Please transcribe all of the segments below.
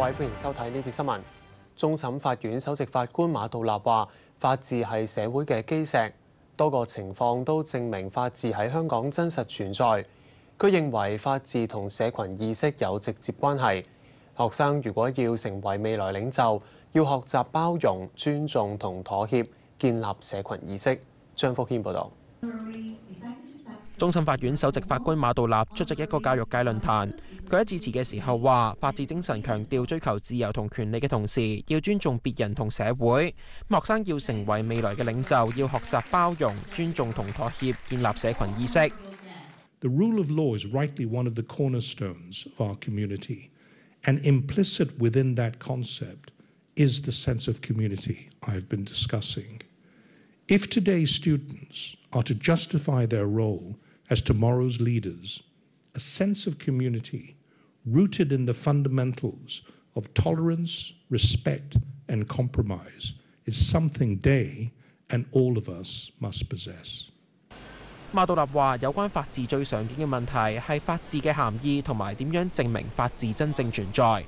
位，歡迎收睇呢節新聞。終審法院首席法官馬道立話：法治係社會嘅基石，多個情況都證明法治喺香港真實存在。佢認為法治同社群意識有直接關係。學生如果要成為未來領袖，要學習包容、尊重同妥協，建立社群意識。張福軒報導。 終審法院首席法官馬道立出席一個教育界論壇，佢喺致辭嘅時候話：法治精神強調追求自由同權利嘅同時，要尊重別人同社會。學生要成為未來嘅領袖，要學習包容、尊重同妥協，建立社群意識。 The rule of law is rightly one of the cornerstones of our community, and implicit within that concept is the sense of community I have been discussing. If today's students are to justify their role as tomorrow's leaders, a sense of community rooted in the fundamentals of tolerance, respect, and compromise is something they and all of us must possess. 馬道立話：有關法治最常見嘅問題係法治嘅涵義同埋點樣證明法治真正存在。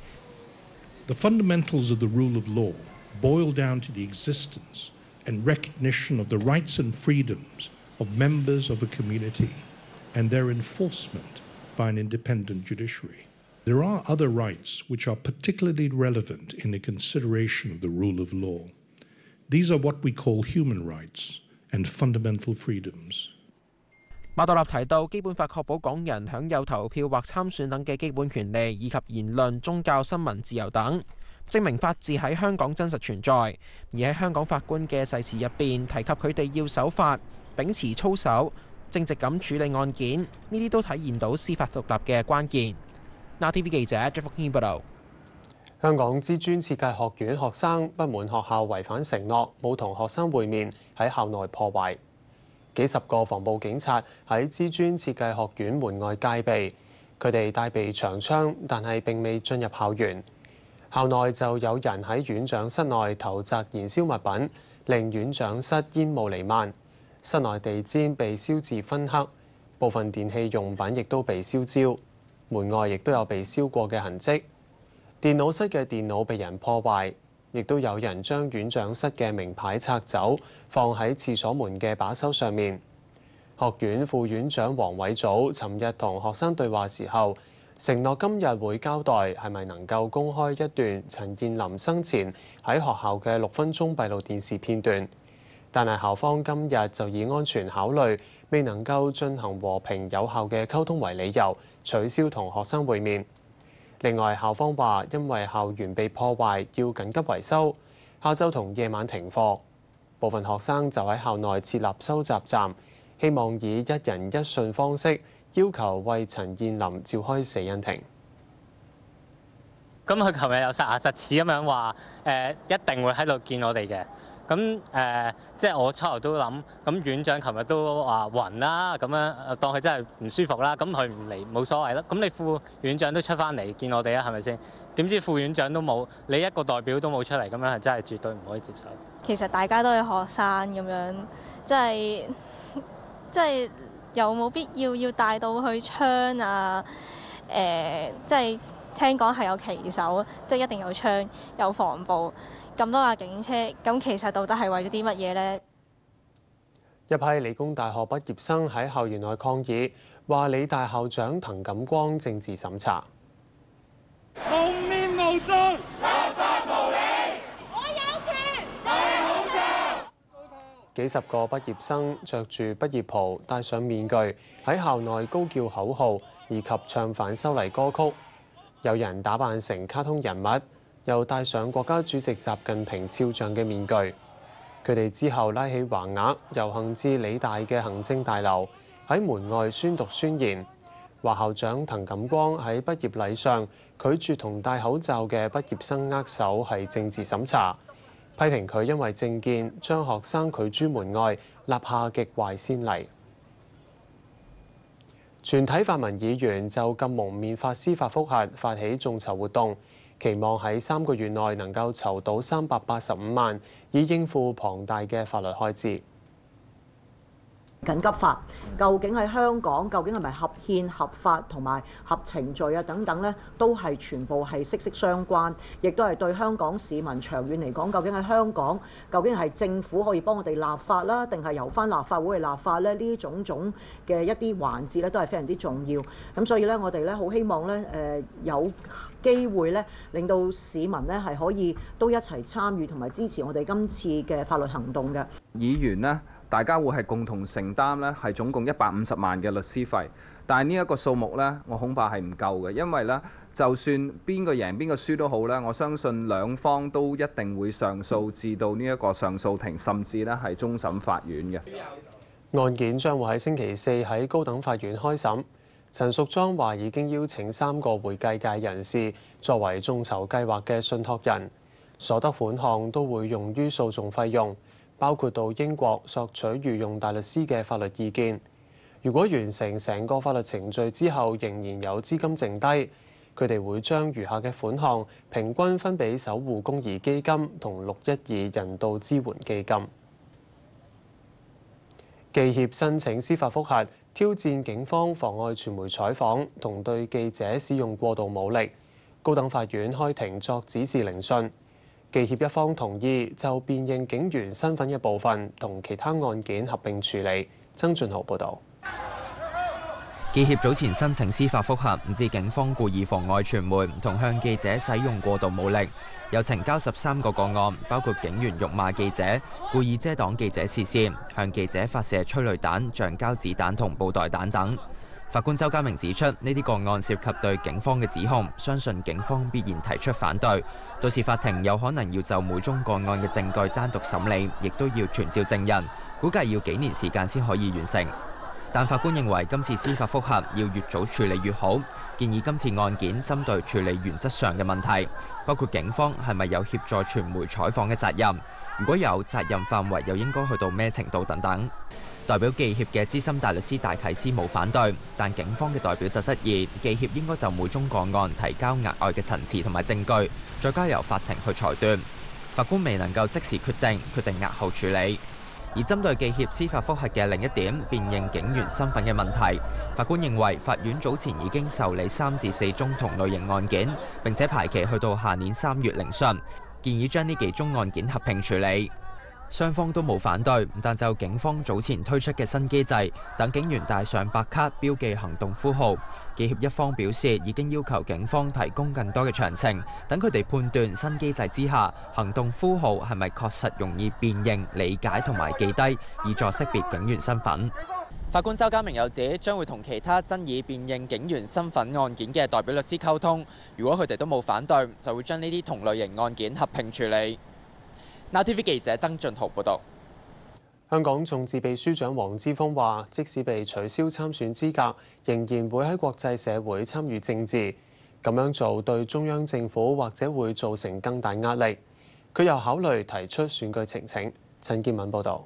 The fundamentals of the rule of law boil down to the existence and recognition of the rights and freedoms of members of a community and their enforcement by an independent judiciary. There are other rights which are particularly relevant in the consideration of the rule of law. These are what we call human rights and fundamental freedoms. 馬道立提到，基本法確保港人享有投票或參選等嘅基本權利，以及言論、宗教、新聞自由等，證明法治喺香港真實存在。而喺香港法官嘅誓詞入邊提及佢哋要守法、秉持操守、正直咁處理案件，呢啲都體現到司法獨立嘅關鍵。NowTV 記者張福軒報導。 香港知專設計學院學生不滿學校違反承諾，冇同學生會面，喺校內破壞。幾十個防暴警察喺知專設計學院門外戒備，佢哋帶備長槍，但係並未進入校園。校內就有人喺院長室內投擲燃燒物品，令院長室煙霧瀰漫。室內地氈被燒至燻黑，部分電器用品亦都被燒焦。門外亦都有被燒過嘅痕跡。電腦室嘅電腦被人破壞。亦都有人將院長室嘅名牌拆走，放喺廁所門嘅把手上面。學院副院長黃偉祖尋日同學生對話時候，承諾今日會交代係咪能夠公開一段陳彥霖生前喺學校嘅6分鐘閉路電視片段。但係校方今日就以安全考慮，未能夠進行和平有效嘅溝通為理由，取消同學生會面。另外，校方話因為校園被破壞，要緊急維修，下晝同夜晚停課。部分學生就喺校內設立收集站，希望以一人一信方式要求為陳彥霖召開死因庭。 咁佢琴日又實牙實齒咁樣話，一定會喺度見我哋嘅。咁即係我初頭都諗，咁院長琴日都話暈啦，咁樣當佢真係唔舒服啦，咁佢唔嚟冇所謂啦。咁你副院長都出翻嚟見我哋啊，係咪先？點知副院長都冇，你一個代表都冇出嚟，咁樣係真係絕對唔可以接受。 其實大家都係學生咁樣，即係有冇必要帶到去槍啊？即係聽講係有旗手，即係一定有槍有防暴。咁多架警車，咁其實到底係為咗啲乜嘢呢？ 一批理工大學畢業生喺校園內抗議，話理大校長滕錦光政治審查。 蒙面無罪，立法無理，我有權，戴口罩。 幾十個畢業生着住畢業袍，戴上面具，喺校內高叫口號，以及唱反修例歌曲。有人打扮成卡通人物。又戴上國家主席習近平肖像嘅面具，佢哋之後拉起橫額遊行至理大嘅行政大樓，喺門外宣讀宣言，話校長滕錦光喺畢業禮上拒絕同戴口罩嘅畢業生握手係政治審查，批評佢因為政見將學生拒諸門外，立下極壞先例。全體泛民議員就禁蒙面法司法覆核發起眾籌活動。期望喺3個月內能夠籌到385萬，以應付龐大嘅法律開支。 緊急法究竟喺香港究竟係咪合憲合法同埋合程序啊等等呢，都係全部係息息相關，亦都係對香港市民長遠嚟講，究竟喺香港究竟係政府可以幫我哋立法啦，定係由翻立法會去立法呢？呢種種嘅一啲環節咧，都係非常之重要。咁所以咧，我哋咧好希望咧有機會咧，令到市民咧係可以都一齊參與同埋支持我哋今次嘅法律行動嘅。 議員呢，大家會係共同承擔咧，係總共150萬嘅律師費。但係呢一個數目呢，我恐怕係唔夠嘅，因為呢，就算邊個贏邊個輸都好呢，我相信兩方都一定會上訴至到呢一個上訴庭，甚至呢係終審法院嘅。 案件將會喺星期四喺高等法院開審。陳淑莊話已經邀請3個會計界人士作為眾籌計劃嘅信託人，所得款項都會用於訴訟費用，包括到英國索取御用大律師嘅法律意見。如果完成成個法律程序之後仍然有資金剩低，佢哋會將餘下嘅款項平均分俾守護公義基金同612人道支援基金。記協申請司法覆核，挑戰警方妨礙傳媒採訪同對記者使用過度武力。高等法院開庭作指示聆訊。記協一方同意就辨認警員身份嘅部分同其他案件合併處理。曾俊豪報導。 記協早前申請司法覆核，指警方故意妨礙傳媒同向記者使用過度武力，又呈交13個個案，包括警員辱罵記者、故意遮擋記者視線、向記者發射催淚彈、橡膠子彈同布袋彈等。法官周家明指出，呢啲個案涉及對警方嘅指控，相信警方必然提出反對，到時法庭有可能要就每宗個案嘅證據單獨審理，亦都要傳召證人，估計要幾年時間先可以完成。但法官認為今次司法覆核要越早處理越好，建議今次案件針對處理原則上嘅問題，包括警方係咪有協助傳媒採訪嘅責任，如果有，責任範圍又應該去到咩程度等等。代表記協嘅資深大律師戴啟思冇反對，但警方嘅代表就質疑記協應該就每宗個案提交額外嘅陳詞同埋證據，再交由法庭去裁斷。法官未能夠即時決定押後處理。而針對記協司法覆核嘅另一點，辨認警員身份嘅問題，法官認為法院早前已經受理3至4宗同類型案件，並且排期去到下年3月聆訊，建議將呢幾宗案件合併處理。雙方都冇反對，但就警方早前推出嘅新機制，等警員帶上白卡標記行動呼號，記協一方表示已經要求警方提供更多嘅詳情，等佢哋判斷新機制之下行動呼號係咪確實容易辨認、理解同埋記低，以助識別警員身份。法官周家明又指，將會同其他爭議辨認警員身份案件嘅代表律師溝通，如果佢哋都冇反對，就會將呢啲同類型案件合併處理。Now TV 記者曾俊豪報導。 香港眾志秘書長黃之鋒話，即使被取消參選資格，仍然會喺國際社會參與政治。咁樣做對中央政府或者會造成更大壓力。佢又考慮提出選舉呈請。陳建敏報導。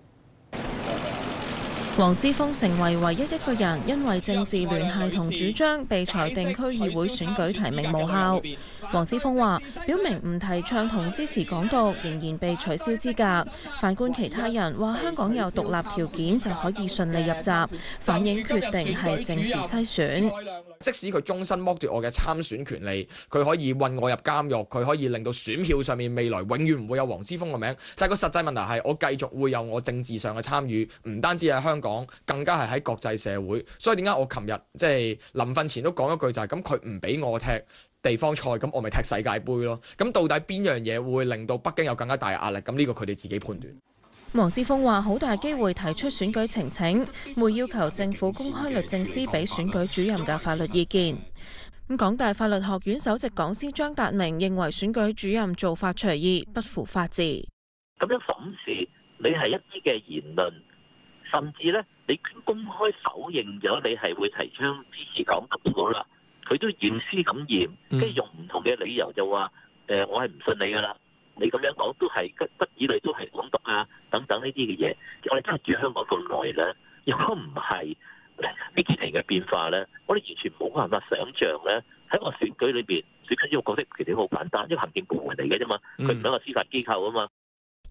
黃之鋒成為唯一一個人因為政治聯繫同主張被裁定區議會選舉提名無效。黃之鋒話：表明唔提倡同支持港獨，仍然被取消資格。反觀其他人話香港有獨立條件就可以順利入閘，反映決定係政治篩選。 即使佢終身剝奪我嘅參選權利，佢可以韞我入監獄，佢可以令到選票上面未來永遠唔會有黃之鋒嘅名。但係個實際問題係，我繼續會有我政治上嘅參與，唔單止喺香港，更加係喺國際社會。所以點解我琴日即係臨瞓前都講一句就係咁，佢唔俾我踢地方賽，咁我咪踢世界盃咯。咁到底邊樣嘢會令到北京有更加大嘅壓力？咁呢個佢哋自己判斷。 黃之鋒話：好大機會提出選舉呈請，會要求政府公開律政司俾選舉主任嘅法律意見。港大法律學院首席講師張達明認為選舉主任做法隨意，不符法治。 咁樣審視你係一啲嘅言論，甚至咧你公開否認咗你係會提倡支持港獨都好啦，佢都驗屍咁驗，跟住用唔同嘅理由就話我係唔信你噶啦。你咁樣講都係不以嚟都係港獨啊等等呢啲嘅嘢，我哋真係住香港咁耐咧，如果唔係呢幾年嘅變化咧，我哋完全冇辦法想像咧喺個選舉裏邊，選舉呢個角色其實好簡單，一個行政部門嚟嘅啫嘛，佢唔係一個司法機構啊嘛。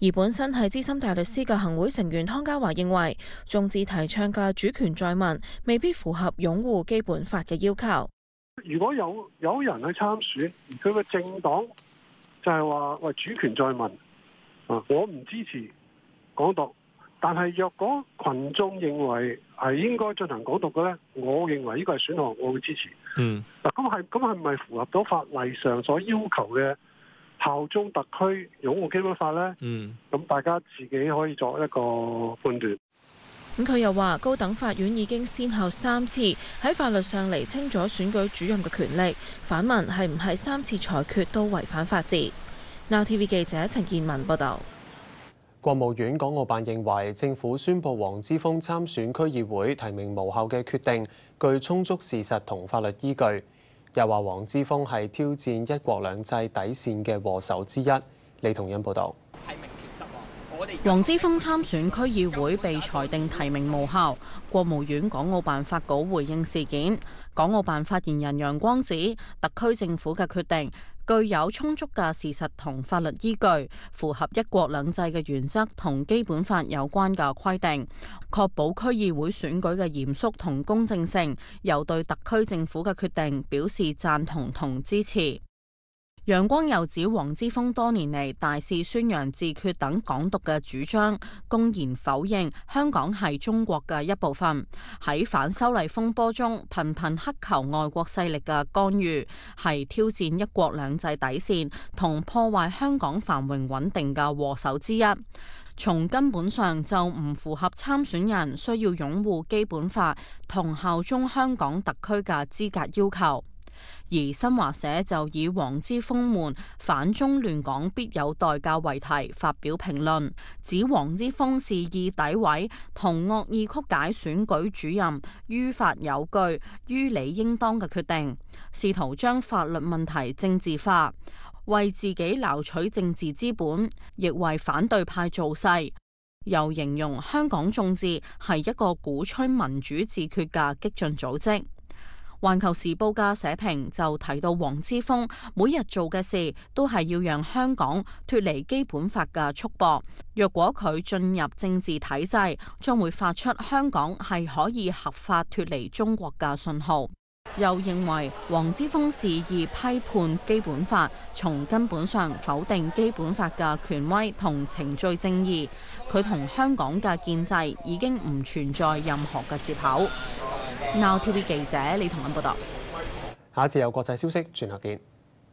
而本身係資深大律師嘅行會成員湯家驊認為，眾志提倡嘅主權在民未必符合擁護基本法嘅要求。 如果有人去參選，而佢嘅政黨就係話喂主權在民啊，我唔支持港獨，但係若果群眾認為係應該進行港獨嘅咧，我認為呢個係選項，我會支持。嗱，咁係咪符合到法例上所要求嘅效忠特區、擁護基本法咧？咁大家自己可以作一個判斷。 咁佢又話，高等法院已經先後3次喺法律上釐清咗選舉主任嘅權力，反問係唔係3次裁決都違反法治？Now TV 記者陳建文報導。 國務院港澳辦認為，政府宣布黃之鋒參選區議會提名無效嘅決定具充足事實同法律依據。又話黃之鋒係挑戰一國兩制底線嘅禍首之一。李同欣報導。 黃之鋒參選區議會被裁定提名無效，國務院港澳辦發稿回應事件。港澳辦發言人楊光指，特區政府嘅決定具有充足嘅事實同法律依據，符合一國兩制嘅原則同基本法有關嘅規定，確保區議會選舉嘅嚴肅同公正性，又對特區政府嘅決定表示贊同同支持。楊光又指黃之鋒多年嚟大肆宣揚自決等港獨嘅主張，公然否認香港係中國嘅一部分，喺反修例風波中頻頻乞求外國勢力嘅干預，係挑戰一國兩制底線同破壞香港繁榮穩定嘅禍首之一。從根本上就唔符合參選人需要擁護基本法同效忠香港特區嘅資格要求。而新華社就以黃之鋒們反中亂港必有代價為題發表評論，指黃之鋒肆意詆毀同惡意曲解選舉主任於法有據、於理應當嘅決定，試圖將法律問題政治化，為自己撈取政治資本，亦為反對派造勢。又形容香港眾志係一個鼓吹民主自決嘅激進組織。環球時報嘅社評就提到，黃之鋒每日做嘅事都係要讓香港脫離基本法嘅束縛。若果佢進入政治體制，將會發出香港係可以合法脫離中國嘅信號。又認為黃之鋒肆意批判基本法，從根本上否定基本法嘅權威同程序正義。佢同香港嘅建制已經唔存在任何嘅接口。Now TV 記者李同欣報道。 下一節有國際消息，轉頭見。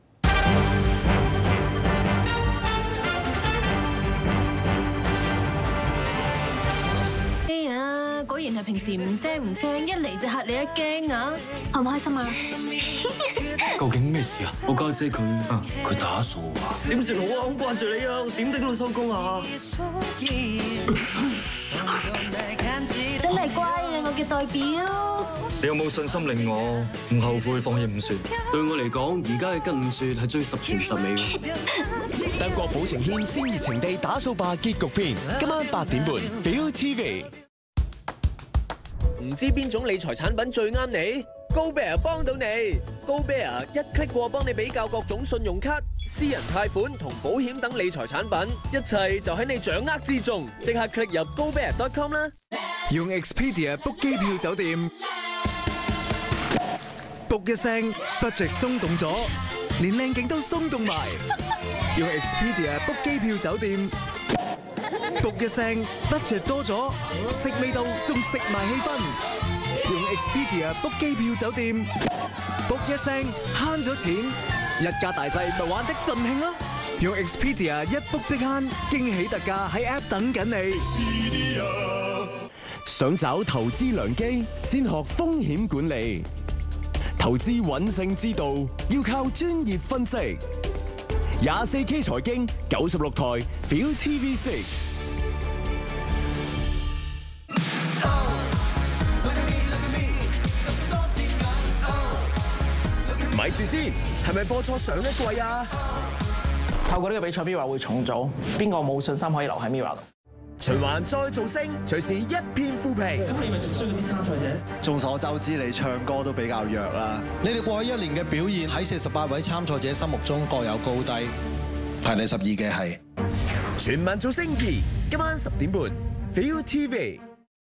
哎呀，果然係平時唔聲唔聲，一嚟就嚇你一驚啊！開唔開心啊？ 究竟咩事啊？我家姐佢打掃啊！點算好啊？好掛住你啊！點頂到收工啊？ 真係乖啊！我嘅代表。 你有冇信心令我唔後悔放任五雪？對我嚟講，而家嘅跟五雪係最十全十美嘅。 德國寶晴軒先熱情地打掃吧結局篇，今晚8點半 ViuTV。 唔知邊種理財產品最啱你？高比爾幫到你。高比爾一 click 過幫你比較各種信用卡、私人貸款同保險等理財產品，一切就喺你掌握之中。即刻 click 入高比爾 .com 啦。 用 Expedia book 機票酒店，book 一聲 budget 鬆動咗，連靚景都鬆動埋。用 Expedia book 機票酒店，book 一聲 budget 多咗，食味道仲食埋氣氛。用 Expedia book 機票酒店，book 一聲慳咗錢，一家大細咪玩得盡興咯！用 Expedia 一 book 即慳，驚喜特價喺 App 等緊你。 想找投資良機，先學風險管理。投資穩勝之道，要靠專業分析。24K 財經96台 ViuTV6。 咪住先，係咪播錯上一季啊？ 透過呢個比賽 ，MIRROR 會重組，邊個冇信心可以留喺 MIRROR 度？ 循環再造星，隨時一片負評。 咁你咪仲需要啲參賽者？ 眾所周知，你唱歌都比較弱啦。你哋過去1年嘅表現喺48位參賽者心目中各有高低，排第12嘅係。 全民造星2，今晚10點半 ，Feel TV。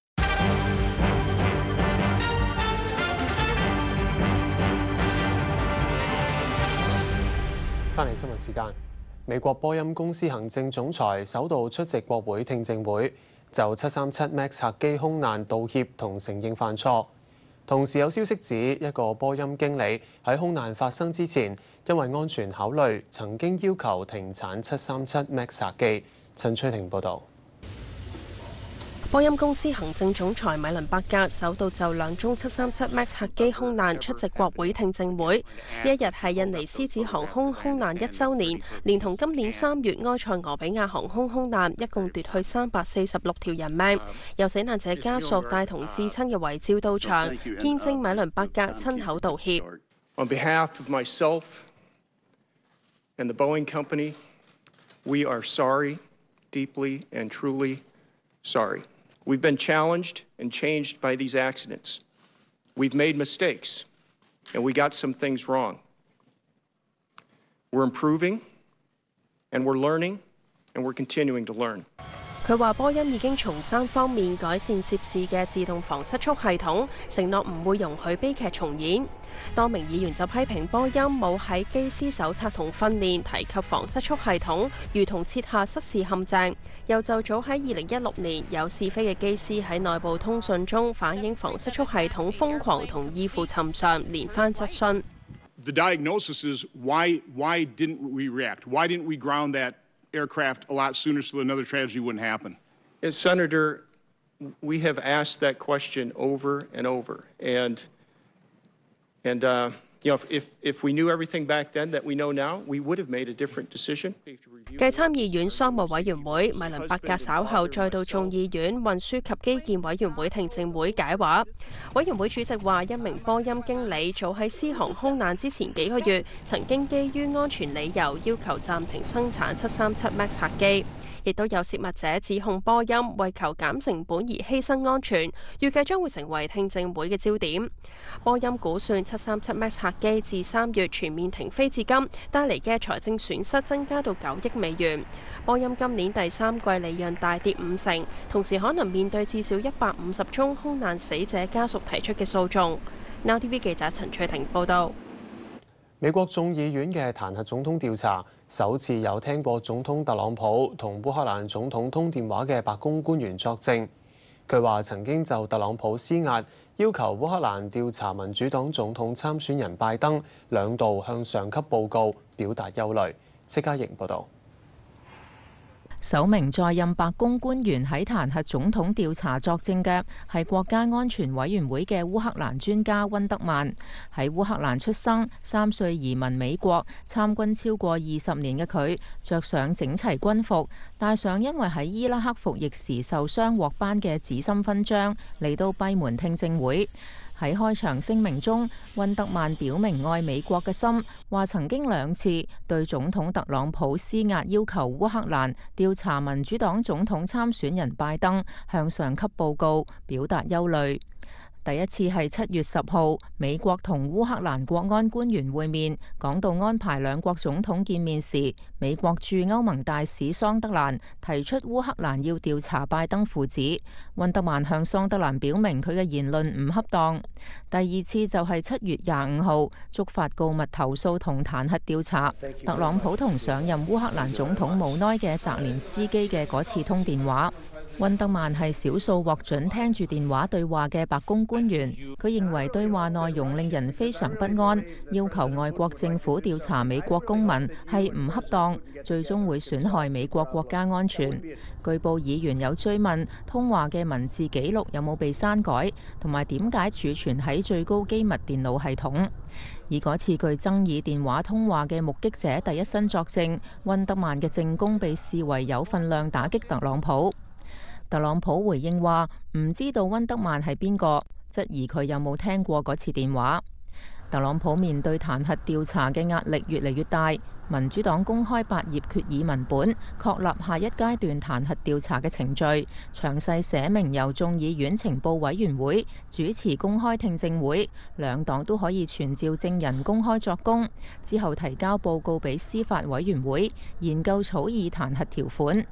翻嚟新聞時間，美國波音公司行政總裁首度出席國會聽證會，就737 MAX 客機空難道歉同承認犯錯。同時有消息指，一個波音經理喺空難發生之前，因為安全考慮，曾經要求停產737 MAX 客機。陳翠婷報導。 波音公司行政總裁米倫伯格首度就2宗737 MAX 客機空難出席國會聽證會。呢一日係印尼獅子航空空難1週年，連同今年3月埃塞俄比亞航空空難，一共奪去346條人命。有死難者家屬帶同至親嘅遺照到場，見證米倫伯格親口道歉。 On behalf of myself and the Boeing Company, we are sorry, deeply and truly sorry. We've been challenged and changed by these accidents. We've made mistakes, and we got some things wrong. We're improving, and we're learning, and we're continuing to learn. 佢話波音已經從3方面改善涉事嘅自動防失速系統，承諾唔會容許悲劇重演。多名議員就批評波音冇喺機師手冊同訓練提及防失速系統，如同設下失事陷阱。又就早喺2016年有試飛嘅機師喺內部通訊中反映防失速系統瘋狂同異乎尋常，連番質詢。 The diagnosis is why didn't we react? Why didn't we ground that aircraft a lot sooner so another tragedy wouldn't happen? As Senator, we have asked that question over and over, and you know, if we knew everything back then that we know now, we would have made a different decision. 繼參議院商務委員會，米倫伯格稍後再到眾議院運輸及基建委員會聽證會解話。委員會主席話，一名波音經理早喺獅航空難之前幾個月，曾經基於安全理由要求暫停生產737 MAX 客機。亦都有洩密者指控波音為求減成本而犧牲安全，預計將會成為聽證會嘅焦點。波音估算737 MAX 客機自3月全面停飛至今，帶嚟嘅財政損失增加到9億美元。波音今年第3季利潤大跌50%，同時可能面對至少150宗空難死者家屬提出嘅訴訟。Now TV 記者陳翠婷報導。 美國眾議院嘅彈劾總統調查，首次有聽過總統特朗普同烏克蘭總統通電話嘅白宮官員作證。佢話曾經就特朗普施壓，要求烏克蘭調查民主黨總統參選人拜登2度向上級報告，表達憂慮。戚家瑩報導。 首名在任白宮官員喺彈劾總統調查作證嘅係國家安全委員會嘅烏克蘭專家溫德曼。喺烏克蘭出生，3歲移民美國，參軍超過20年嘅佢，着上整齊軍服，戴上因為喺伊拉克服役時受傷獲頒嘅紫心勳章，嚟到閉門聽證會。喺開場聲明中，溫德曼表明愛美國嘅心，話曾經2次對總統特朗普施壓，要求烏克蘭調查民主黨總統參選人拜登向上級報告，表達憂慮。第一次係7月10號，美國同烏克蘭國安官員會面，講到安排兩國總統見面時，美國駐歐盟大使桑德蘭提出烏克蘭要調查拜登父子。溫德曼向桑德蘭表明佢嘅言論唔恰當。第二次就係7月25號，觸發告密投訴同彈劾調查，特朗普同上任烏克蘭總統無奈嘅澤連斯基嘅嗰次通電話。溫德曼係少數獲准聽住電話對話嘅白宮官員，佢認為對話內容令人非常不安，要求外國政府調查美國公民係唔恰當，最終會損害美國國家安全。據報議員有追問通話嘅文字記錄有冇被刪改，同埋點解儲存喺最高機密電腦系統。以嗰次具爭議電話通話嘅目擊者第一身作證，溫德曼嘅證供被視為有份量打擊特朗普。特朗普回應話唔知道溫德曼係邊個，質疑佢有冇聽過嗰次電話。特朗普面對彈劾調查嘅壓力越嚟越大，民主黨公開8頁決議文本，確立下一階段彈劾調查嘅程序，詳細寫明由眾議院情報委員會主持公開聽證會，兩黨都可以傳召證人公開作供，之後提交報告俾司法委員會研究草擬彈劾條款。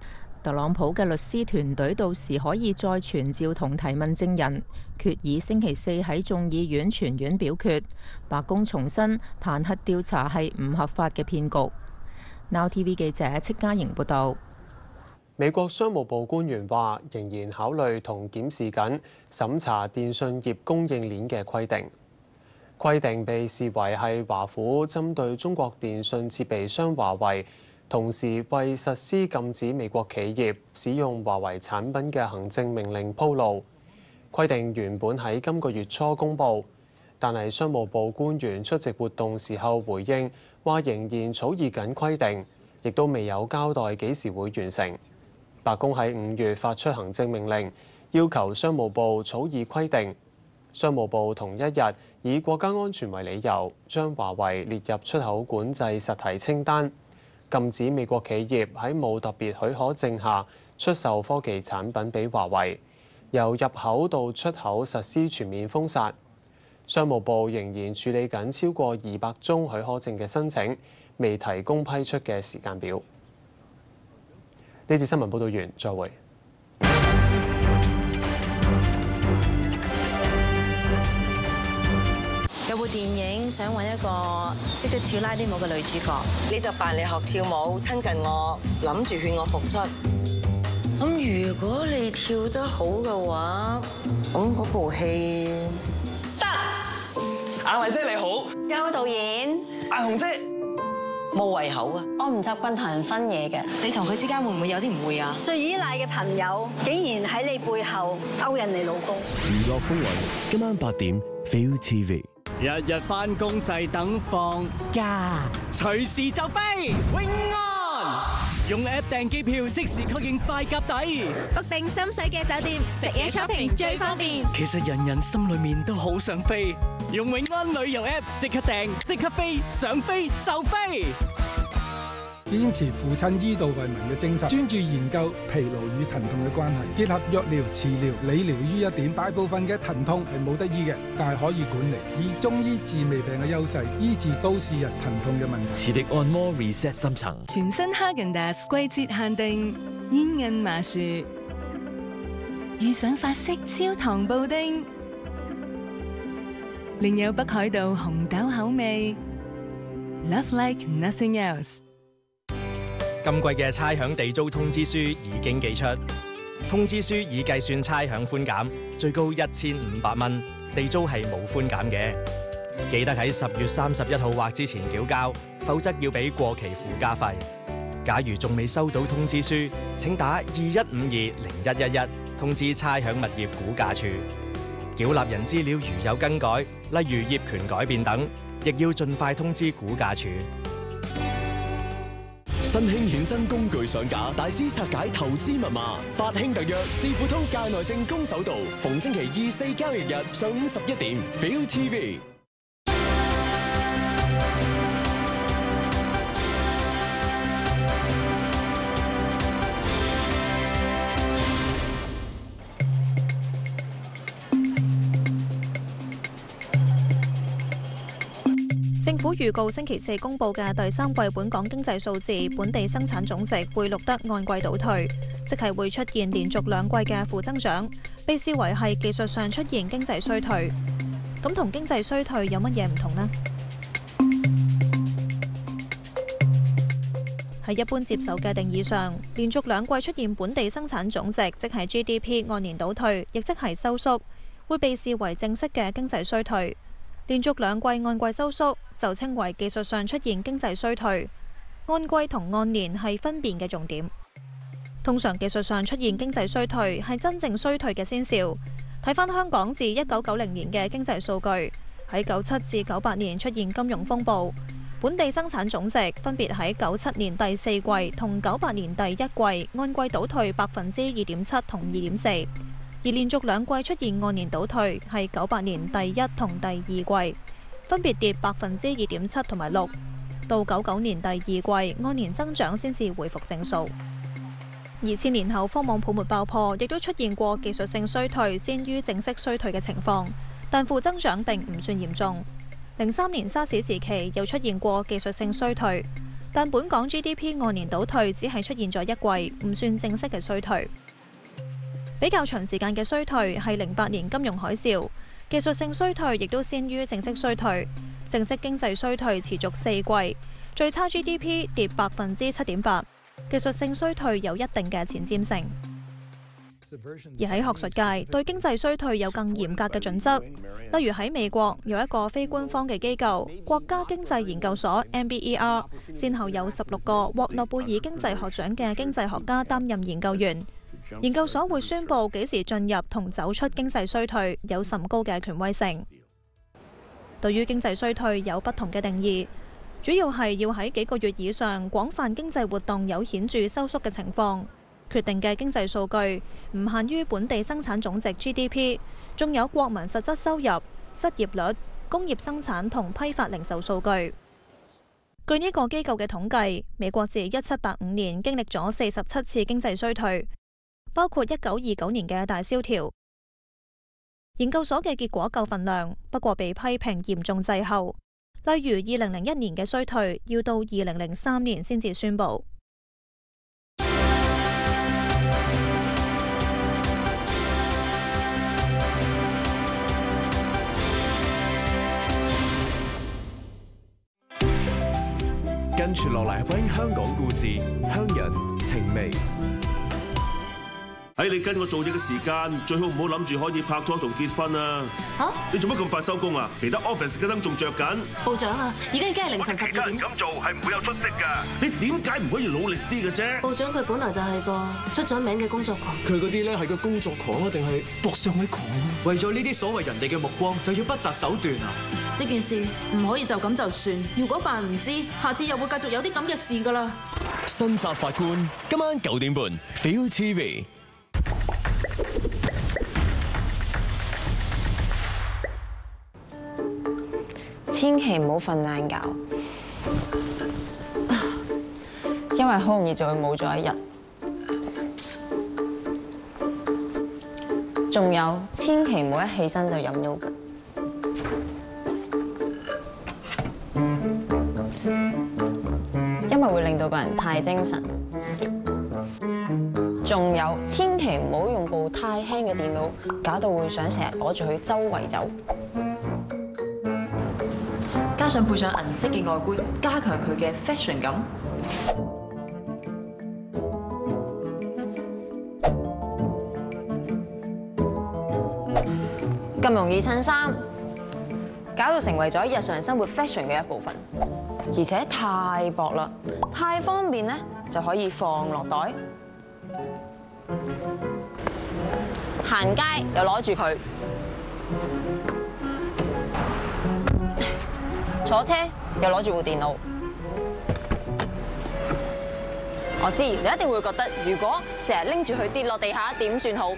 特朗普嘅律師團隊到時可以再傳召同提問證人，決議星期四喺眾議院全院表決。白宮重申彈劾調查係唔合法嘅騙局。Now TV 記者戚家瑩報導。 美國商務部官員話，仍然考慮同檢視緊審查電信業供應鏈嘅規定。規定被視為係華府針對中國電信設備商華為，同時為實施禁止美國企業使用華為產品嘅行政命令鋪路。規定原本喺今個月初公佈，但係商務部官員出席活動時候回應話，仍然草擬緊規定，亦都未有交代幾時會完成。白宮喺5月發出行政命令，要求商務部草擬規定。商務部同一日以國家安全為理由，將華為列入出口管制實體清單，禁止美國企業喺冇特別許可證下出售科技產品俾華為，由入口到出口實施全面封殺。商務部仍然處理緊超過200宗許可證嘅申請，未提供批出嘅時間表。呢節新聞報導完，再會。 有部電影想揾一個識得跳拉丁舞嘅女主角， 你就扮你學跳舞，親近我，諗住勸我復出。咁如果你跳得好嘅話，咁嗰部戲得。 阿慧姐你好， 有導演， 阿紅姐。 冇胃口啊！ 我唔習慣同人分嘢嘅。 你同佢之間會唔會有啲唔會啊？ 最依賴嘅朋友，竟然喺你背後勾引你老公。 娛樂風雲，今晚8點 Feel TV。 日日返工就係等放假，隨時就飛。永安用 app 訂機票，即時確認快夾抵。 book定心水嘅酒店，食嘢 shopping 最方便。 其實人人心裏面都好想飛，用永安旅遊 app 即刻訂，即刻飛，想飛就飛。 堅持父親醫道為民嘅精神，專注研究疲勞與疼痛嘅關係，結合藥療、磁療、理療於一點。大部分嘅疼痛係冇得醫嘅，但係可以管理。以中醫治未病嘅優勢，醫治都市人疼痛嘅問題。 磁力按摩 reset 深層。 全新哈根達斯季節限定煙韌麻薯，遇上法式焦糖布丁，另有北海道紅豆口味。Love like nothing else。 今季嘅差餉地租通知書已經寄出，通知書已計算差餉寬減，最高1500蚊，地租係冇寬減嘅。記得喺10月31號或之前繳交，否則要俾過期附加費。假如仲未收到通知書，請打21520111通知差餉物業估價處。繳納人資料如有更改，例如業權改變等，亦要盡快通知估價處。 新興衍生工具上架，大師拆解投資密碼。法興特約智富通界內證攻守道，逢星期2、4交易日上午11點 ，Feel TV。 政府預告星期四公佈嘅第3季本港經濟數字，本地生產總值會錄得按季倒退，即係會出現連續2季嘅負增長，被視為係技術上出現經濟衰退。咁同經濟衰退有乜嘢唔同呢？喺一般接受嘅定義上，連續2季出現本地生產總值，即係 GDP 按年倒退，亦即係收縮，會被視為正式嘅經濟衰退。連續2季按季收縮，就稱為技術上出現經濟衰退。按季同按年係分辨嘅重點。通常技術上出現經濟衰退係真正衰退嘅先兆。睇返香港自1990年嘅經濟數據，喺97至98年出現金融風暴，本地生產總值分別喺97年第4季同98年第1季按季倒退2.7%同2.4%。而連續2季出現按年倒退，係98年第1同第2季，分別跌2.7%同埋6%，到99年第2季按年增長先至回復正數。2000年後科網泡沫爆破，亦都出現過技術性衰退先於正式衰退嘅情況，但負增長並唔算嚴重。03年沙士時期又出現過技術性衰退， 但本港 GDP 按年倒退只係出現咗一季，唔算正式嘅衰退。比較長時間嘅衰退係08年金融海嘯，技術性衰退亦都先於正式衰退。正式經濟衰退持續4季，最差 GDP 跌7.8%，技術性衰退有一定嘅前瞻性。而喺學術界，對經濟衰退有更嚴格嘅準則，例如喺美國有一個非官方嘅機構國家經濟研究所 NBER， 先後有16個獲諾貝爾經濟學獎嘅經濟學家擔任研究員。研究所會宣布幾時進入同走出經濟衰退，有甚高嘅權威性。對於經濟衰退有不同嘅定義，主要係要喺幾個月以上廣泛經濟活動有顯著收縮嘅情況，決定嘅經濟數據唔限於本地生產總值 GDP， 仲有國民實質收入、失業率、工業生產同批發零售數據。據呢個機構嘅統計，美國自1785年經歷咗47次經濟衰退，包括1929年嘅大蕭條。研究所嘅結果夠份量，不過被批評嚴重滯後。例如2001年嘅衰退要到2003年先至宣布。 跟住落嚟係關於香港故事，鄉人情味。 喺你跟我做嘢嘅時間，最好唔好諗住可以拍拖同結婚啊！ 嚇！ 你做乜咁快收工啊？其他 office 嘅燈仲着緊。 部長啊，而家已經係凌晨12點。 咁做係唔會有出息㗎。你點解唔可以努力啲嘅啫？ 部長佢本來就係個出咗名嘅工作狂。 佢嗰啲咧係個工作狂啊，定係搏上位狂啊？為咗呢啲所謂人哋嘅目光，就要不擇手段啊！ 呢件事唔可以就咁就算，如果扮唔知，下次又會繼續有啲咁嘅事㗎啦。 新集法官今晚9點半 Feel TV。 千祈唔好瞓晏覺，因為好容易就會冇咗一日。仲有，千祈唔好一起身就飲 yogurt，因為會令到個人太精神。仲有，千祈唔好用部太輕嘅電腦，搞到會想成日攞住佢周圍走。 加上配上銀色嘅外觀，加強佢嘅 fashion 感。 咁容易襯衫，搞到成為咗日常生活 fashion 嘅一部分，而且太薄啦，太方便咧就可以放落袋，行街又攞住佢。坐車又攞住部電腦，我知你一定會覺得，如果成日拎住佢跌落地下點算好？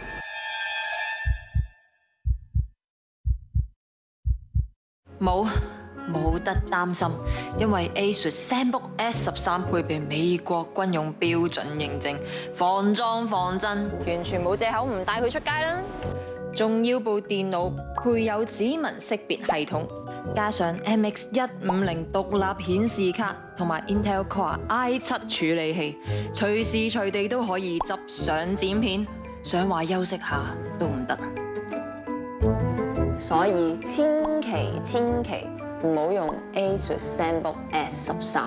冇得擔心，因為 ASUS ZenBook S13配備美國軍用標準認證，防撞防震， 完全冇藉口唔帶佢出街啦！ 仲要部電腦配有指紋識別系統。加上 MX150獨立顯示卡同埋 Intel Core i7 處理器，隨時隨地都可以執相剪片，想話休息下都唔得。 所以千祈唔好用 ASUS ZenBook S13。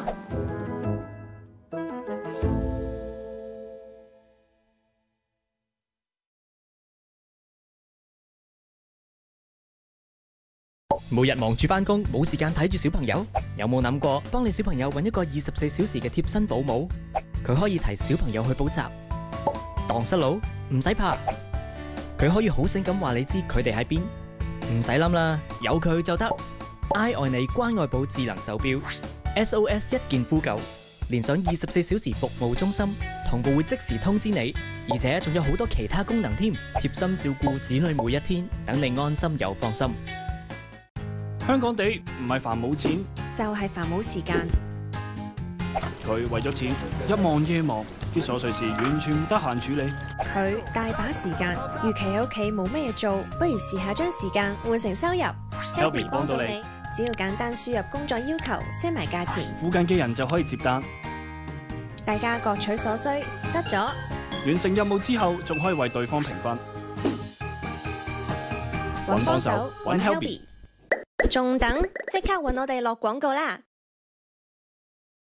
每日忙住返工，冇時間睇住小朋友，有冇諗過幫你小朋友揾一個24小時嘅貼身保姆？佢可以提小朋友去補習，蕩失路唔使怕，佢可以好醒咁話你知佢哋喺邊，唔使諗啦，有佢就得。I 愛你關愛寶智能手錶 SOS 一鍵呼救，連上24小時服務中心，同步會即時通知你，而且仲有好多其他功能添，貼心照顧子女每一天，等你安心又放心。 香港地唔係煩冇錢， 就係煩冇時間。 佢為咗錢一望夜望，啲瑣碎事完全唔得閒處理。 佢大把時間，預期喺屋企冇咩嘢做，不如試下將時間換成收入。 Helpy 幫到你， 只要簡單輸入工作要求，set埋價錢， 附近嘅人就可以接單。 大家各取所需，得咗。 完成任務之後，仲可以為對方評分。 揾幫手，揾 Helby。仲等？即刻揾我哋落廣告啦！